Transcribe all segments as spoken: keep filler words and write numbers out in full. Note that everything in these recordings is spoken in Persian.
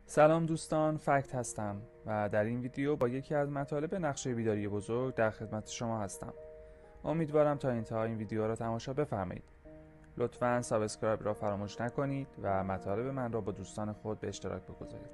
سلام دوستان، فکت هستم و در این ویدیو با یکی از مطالب نقشه بیداری بزرگ در خدمت شما هستم. امیدوارم تا انتهای این ویدیو را تماشا بفرمایید. لطفاً سابسکرایب را فراموش نکنید و مطالب من را با دوستان خود به اشتراک بگذارید.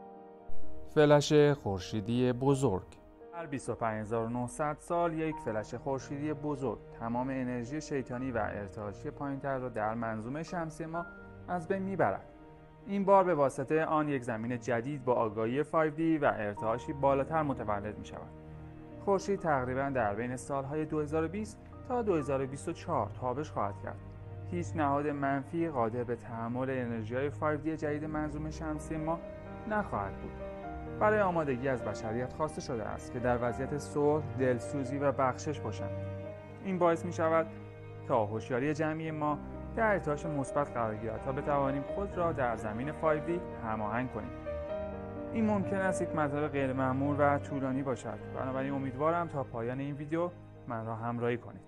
فلش خورشیدی بزرگ. هر بیست و پنج هزار و نهصد سال یک فلش خورشیدی بزرگ تمام انرژی شیطانی و ارتعاشی پایین‌تر را در منظومه شمسی ما از بین میبرد. این بار به واسطه آن یک زمین جدید با آگاهی فایو دی و ارتعاشی بالاتر متولد می شود. خورشید تقریباً در بین سالهای دو هزار و بیست تا دو هزار و بیست و چهار تابش خواهد کرد. هیچ نهاد منفی قادر به تحمل انرژی‌های فایو دی جدید منظومه شمسی ما نخواهد بود. برای آمادگی از بشریت خواسته شده است که در وضعیت صلح، دلسوزی و بخشش باشند. این باعث می شود تا هوشیاری جمعی ما در ارتعاش مثبت قرار گیرد تا بتوانیم خود را در زمین فایو دی هماهنگ کنیم. این ممکن است یک مطلب غیر معمول و طولانی باشد، بنابراین امیدوارم تا پایان این ویدیو من را همراهی کنید.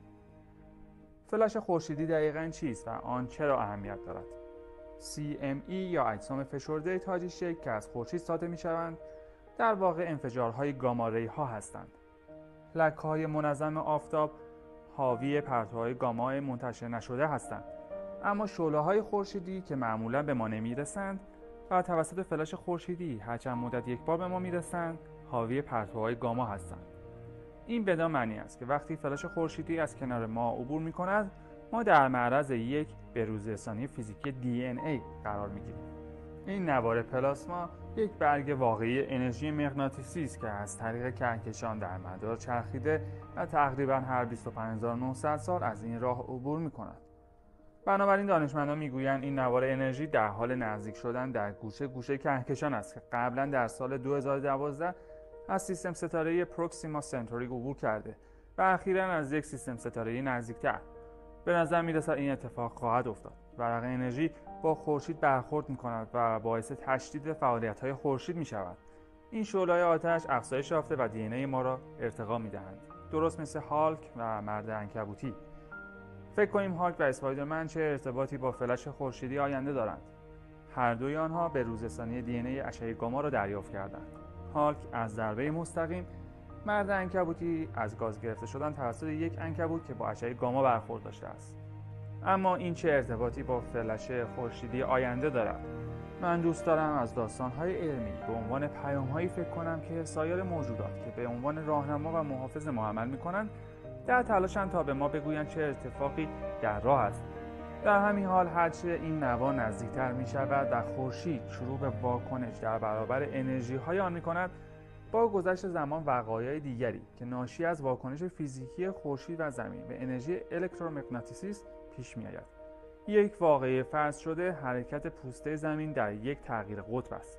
فلش خورشیدی دقیقاً چیست و آن چرا اهمیت دارد؟ سی ام ای یا اجسام فشرده تاجی شکل که از خورشید ساطع می‌شوند، در واقع انفجارهای گاما ری ها هستند. لکه‌های منظم آفتاب حاوی پرتوهای گاما منتشر نشده هستند، اما شعله‌های خورشیدی که معمولاً به ما نمی‌رسند و توسط فلش خورشیدی هر چند مدت یک بار به ما می‌رسند، حاوی پرتوهای گاما هستند. این بدان معنی است که وقتی فلش خورشیدی از کنار ما عبور می‌کند، ما در معرض یک بروزرسانی فیزیکی دی ان ای قرار می‌گیریم. این نوار پلاسما یک برگ واقعی انرژی مغناطیسی است که از طریق کهکشان در مدار چرخیده و تقریباً هر بیست و پنج هزار و نهصد سال از این راه عبور می‌کند. بنابراین دانشمندان می‌گویند این نوار انرژی در حال نزدیک شدن در گوشه گوشه کهکشان است که قبلاً در سال دو هزار و دوازده از سیستم ستاره‌ای پروکسیما سنتوری عبور کرده و اخیراً از یک سیستم ستاره‌ای نزدیکتر. به نظر می‌رسد این اتفاق خواهد افتاد. ورق انرژی با خورشید برخورد می‌کند و باعث تشدید فعالیت‌های خورشید می‌شود. این شعله‌های آتش افزایش یافته و دی ان ای ما را ارتقا می‌دهند. درست مثل هالک و مرد عنکبوتی. فکر کنیم هالک و اسپایدرمن چه ارتباطی با فلش خورشیدی آینده دارند. هر دوی آنها به روزرسانی دی ان ای اشعه گاما را دریافت کردند. هالک از ضربه مستقیم، مرد عنکبوتی از گاز گرفته شدن توسط یک عنکبوت که با اشعه گاما برخورد داشته است. اما این چه ارتباطی با فلش خورشیدی آینده دارد؟ من دوست دارم از داستان‌های علمی به عنوان پیام‌هایی فکر کنم که سایر موجودات که به عنوان راهنما و محافظ ما عمل می‌کنند در تلاشند تا به ما بگویند چه اتفاقی در راه است. در همین حال هرچه این نوا نزدیکتر می‌شود و خورشید شروع به واکنش در برابر انرژی‌های آن می‌کند، با گذشت زمان وقایع دیگری که ناشی از واکنش فیزیکی خورشید و زمین به انرژی الکترومغناطیسی است پیش می‌آید. یک واقعه فرض شده حرکت پوسته زمین در یک تغییر قطب است.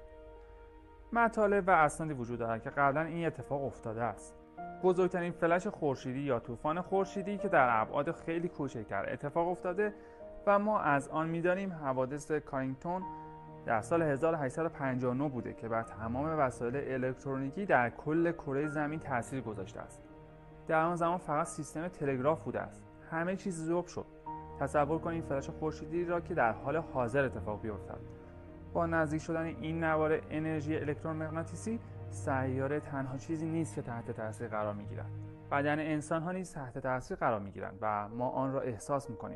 مطالب و اسنادی وجود دارد که قبلا این اتفاق افتاده است. بزرگترین فلش خورشیدی یا طوفان خورشیدی که در ابعاد خیلی کوچکتر اتفاق افتاده و ما از آن می‌دانیم حوادث کارینگتون در سال هزار و هشتصد و پنجاه و نه بوده که بر تمام وسایل الکترونیکی در کل کره زمین تاثیر گذاشته است. در آن زمان فقط سیستم تلگراف بوده است. همه چیز ذوب شد. تصور کنید فلش خورشیدی را که در حال حاضر اتفاق بیفتد. با نزدیک شدن این نوار انرژی الکترومغناطیسی، سیاره تنها چیزی نیست که تحت تاثیر قرار می‌گیرد. بدن انسان‌ها نیز تحت تاثیر قرار می‌گیرند و ما آن را احساس می‌کنیم.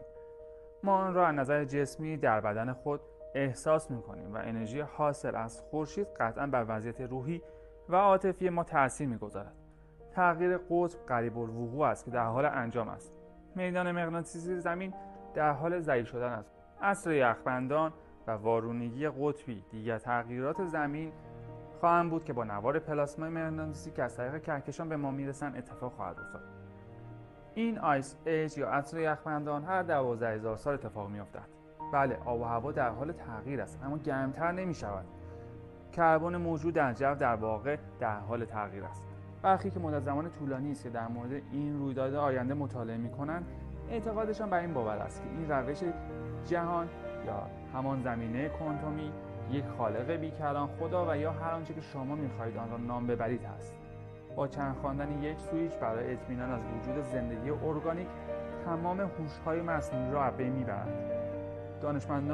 ما آن را از نظر جسمی در بدن خود احساس می‌کنیم و انرژی حاصل از خورشید قطعاً بر وضعیت روحی و عاطفی ما تأثیر می‌گذارد. تغییر قطب قریب الوقوع است که در حال انجام است. میدان مغناطیسی زمین در حال ضعیف شدن است. عصر یخبندان و وارونگی قطبی دیگر تغییرات زمین خواهند بود که با نوار پلاسمای مغناطیسی که از طریق کهکشان به ما میرسند اتفاق خواهد افتاد. این آیس ایج یا عصر یخبندان هر دوازده هزار سال اتفاق میافتد. بله، آب و هوا در حال تغییر است، اما گرمتر نمی شود. کربن موجود در جو در واقع در حال تغییر است. برخی که مدت زمان طولانی است که در مورد این رویداد آینده مطالعه می‌کنند، اعتقادشان بر این باور است که این روش جهان یا همان زمینه کوانتومی یک خالق بیکران، خدا و یا هر آنچه که شما می‌خواهید آن را نام ببرید است. با چند خواندن یک سوئیچ برای اطمینان از وجود زندگی ارگانیک، تمام هوش‌های مصنوعی را از بین می‌برند. دانشمندان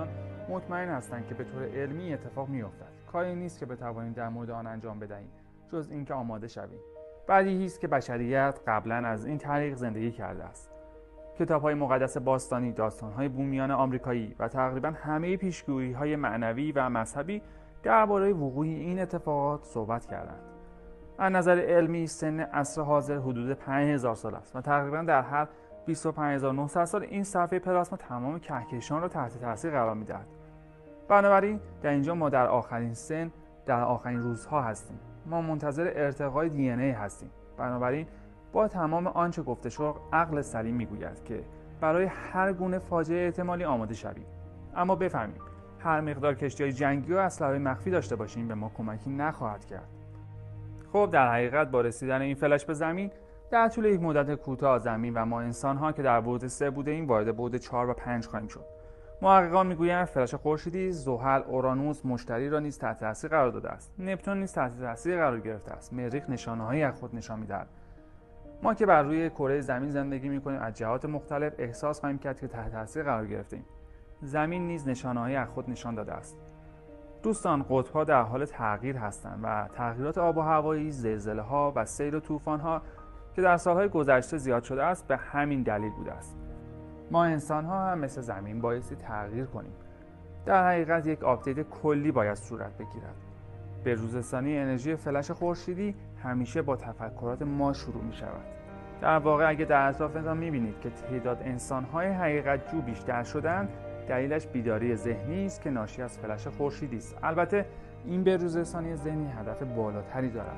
مطمئن هستند که به طور علمی اتفاق می‌افتد. کاری نیست که بتوانیم در مورد آن انجام بدهیم جز اینکه آماده شویم. بدیهی است که بشریت قبلا از این طریق زندگی کرده است. کتاب‌های مقدس باستانی، داستان‌های بومیان آمریکایی و تقریباً همه پیشگویی‌های معنوی و مذهبی درباره وقوع این اتفاقات صحبت کردند. از نظر علمی سن عصر حاضر حدود پنج هزار سال است و تقریباً در هر بیست و پنج هزار و نهصد سال این صفحه پلاسما تمام کهکشان را تحت تاثیر قرار می‌دهد. بنابراین در اینجا ما در آخرین سن، در آخرین روزها هستیم. ما منتظر ارتقای دی ان ای هستیم. بنابراین با تمام آنچه گفته شد، عقل سلیم میگوید که برای هر گونه فاجعه احتمالی آماده شویم. اما بفهمیم هر مقدار کشتی‌های جنگی و اسلحه مخفی داشته باشیم به ما کمکی نخواهد کرد. خب در حقیقت با رسیدن این فلش به زمین در طول یک مدت کوتاه زمین و ما انسان‌ها که در بعد سه بودیم وارد بعد چهار و پنج خواهیم شد. محققان میگویند فلش خورشیدی زحل، اورانوس، مشتری را نیز تحت تاثیر قرار داده است. نپتون نیز تحت تاثیر قرار گرفته است. مریخ نشانه‌هایی از خود نشان می‌دهد. ما که بر روی کره زمین زندگی می‌کنیم از جهات مختلف احساس خواهیم کرد که تحت تاثیر قرار گرفتیم. زمین نیز نشانه‌هایی از خود نشان داده است. دوستان، قطب‌ها در حال تغییر هستند و تغییرات آب و هوایی، زلزله‌ها و سیل و طوفان‌ها که در سال‌های گذشته زیاد شده است به همین دلیل بوده است. ما انسان‌ها هم مثل زمین بایستی تغییر کنیم. در حقیقت یک آپدیت کلی باید صورت بگیرد. به روزرسانی انرژی فلش خورشیدی همیشه با تفکرات ما شروع می شود. در واقع اگه در اطرافتان می بینید که تعداد انسان‌های حقیقت جو بیشتر شدند، دلیلش بیداری ذهنی است که ناشی از فلش خورشیدی است. البته این به‌روزرسانی ذهنی هدف بالاتری دارد.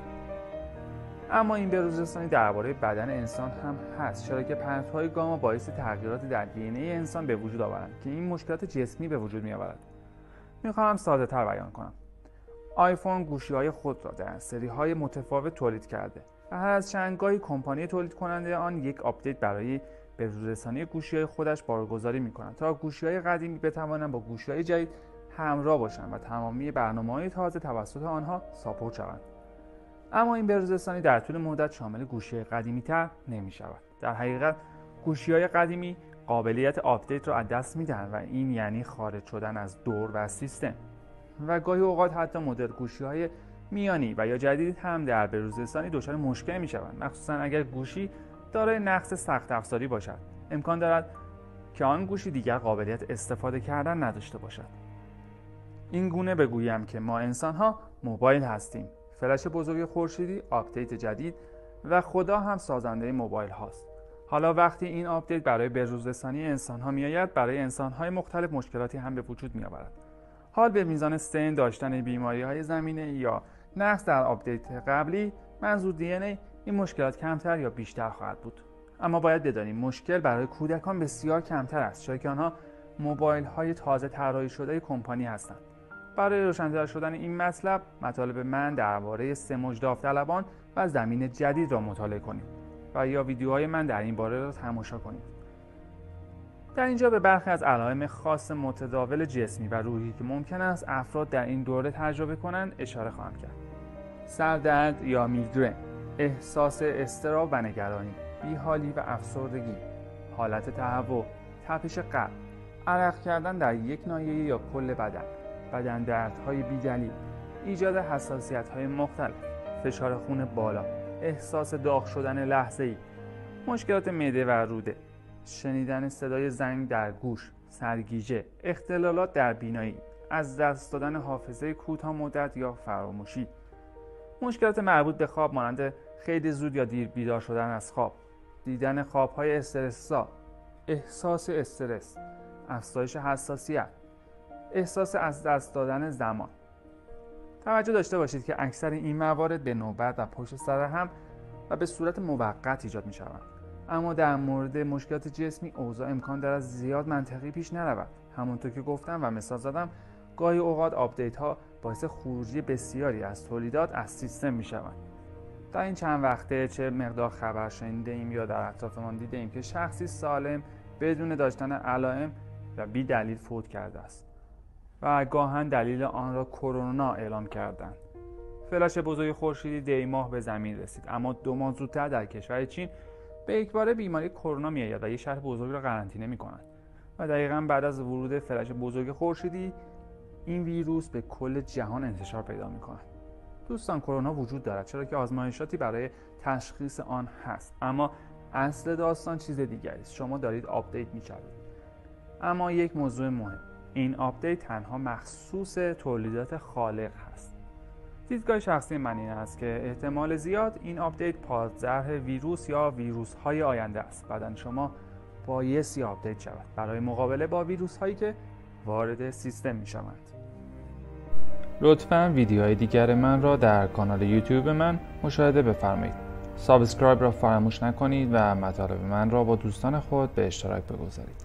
اما این به‌روزرسانی درباره بدن انسان هم هست، چرا که پرتوهای گاما باعث تغییراتی در دی ان ای انسان به وجود آورند که این مشکلات جسمی به وجود می‌آورد. می‌خواهم ساده‌تر بیان کنم. آیفون گوشی‌های خود را در سری‌های متفاوت تولید کرده و هر از چند گاهی کمپانی تولید کننده آن یک آپدیت برای به‌روزرسانی گوشی‌های خودش بارگذاری می‌کند تا گوشی‌های قدیمی بتوانند با گوشی‌های جدید همراه باشند و تمامی برنامه‌های تازه توسط آنها ساپورت شوند. اما این به‌روزرسانی در طول مدت شامل گوشی‌های قدیمی‌تر نمی‌شود. در حقیقت گوشی‌های قدیمی قابلیت آپدیت را از دست می‌دهند و این یعنی خارج شدن از دور و سیستم. و گاهی اوقات حتی مدل گوشی‌های میانی و یا جدید هم در به‌روزرسانی دچار مشکل می‌شوند، مخصوصاً اگر گوشی دارای نقص سخت افزاری باشد. امکان دارد که آن گوشی دیگر قابلیت استفاده کردن نداشته باشد. این گونه بگویم که ما انسان‌ها موبایل هستیم. فلش بزرگ خورشیدی آپدیت جدید و خدا هم سازنده موبایل هاست. حالا وقتی این آپدیت برای به‌روزرسانی انسان‌ها میآید، برای انسان‌های مختلف مشکلاتی هم به وجود می‌آورد. حال به میزان سن، داشتن بیماری‌های زمینه یا نقص در آپدیت قبلی، منظور دی ان ای، این مشکلات کمتر یا بیشتر خواهد بود. اما باید بدانیم مشکل برای کودکان بسیار کمتر است، چرا که آنها موبایل‌های تازه طراحی شده کمپانی هستند. برای روشن‌تر شدن این مطلب، مطالب من درباره سموج داوطلبان و زمین جدید را مطالعه کنید و یا ویدیوهای من در این باره را تماشا کنید. در اینجا به برخی از علائم خاص متداول جسمی و روحی که ممکن است افراد در این دوره تجربه کنند اشاره خواهم کرد. سردرد یا میگرن، احساس اضطراب و نگرانی، بیحالی و افسردگی، حالت تهوع، تپش قلب، عرق کردن در یک ناحیه یا کل بدن، بدن دردهای بیدلیل، ایجاد حساسیت‌های مختلف، فشار خون بالا، احساس داغ شدن لحظه‌ای، مشکلات معده و روده، شنیدن صدای زنگ در گوش، سرگیجه، اختلالات در بینایی، از دست دادن حافظه کوتاه مدت یا فراموشی، مشکلات مربوط به خواب مانند خیلی زود یا دیر بیدار شدن از خواب، دیدن خواب‌های استرس‌زا، احساس استرس، افزایش حساسیت، احساس از دست دادن زمان. توجه داشته باشید که اکثر این موارد به نوبت و پشت سر هم و به صورت موقت ایجاد می‌شوند. اما در مورد مشکلات جسمی اوضاع امکان دارد زیاد منطقی پیش نرود. همونطور که گفتم و مثال زدم، گاهی اوقات آپدیت‌ها باعث خروجی بسیاری از تولیدات از سیستم می‌شوند. در این چند وقته چه مقدار خبر شنیده ایم یا در اطرافمان دیده ایم که شخصی سالم بدون داشتن علائم و بی دلیل فوت کرده است و گاهن دلیل آن را کرونا اعلام کردند. فلش بزرگ خورشیدی دی ماه به زمین رسید، اما دو ماه زودتر در کشور چین به یکباره بیماری کرونا میآید و یک شهر بزرگ را قرنطینه می‌کند. و دقیقاً بعد از ورود فلش بزرگ خورشیدی این ویروس به کل جهان انتشار پیدا می‌کند. دوستان، کرونا وجود دارد چرا که آزمایشاتی برای تشخیص آن هست، اما اصل داستان چیز دیگری است. شما دارید آپدیت می‌شوید. اما یک موضوع مهم، این آپدیت تنها مخصوص تولیدات خالق هست. دیدگاه شخصی من این است که احتمال زیاد این آپدیت پادزهر ویروس یا ویروس‌های آینده است. بدن شما بایستی آپدیت شود برای مقابله با ویروس‌هایی که وارد سیستم می‌شوند. لطفاً ویدیوهای دیگر من را در کانال یوتیوب من مشاهده بفرمایید. سابسکرایب را فراموش نکنید و مطالب من را با دوستان خود به اشتراک بگذارید.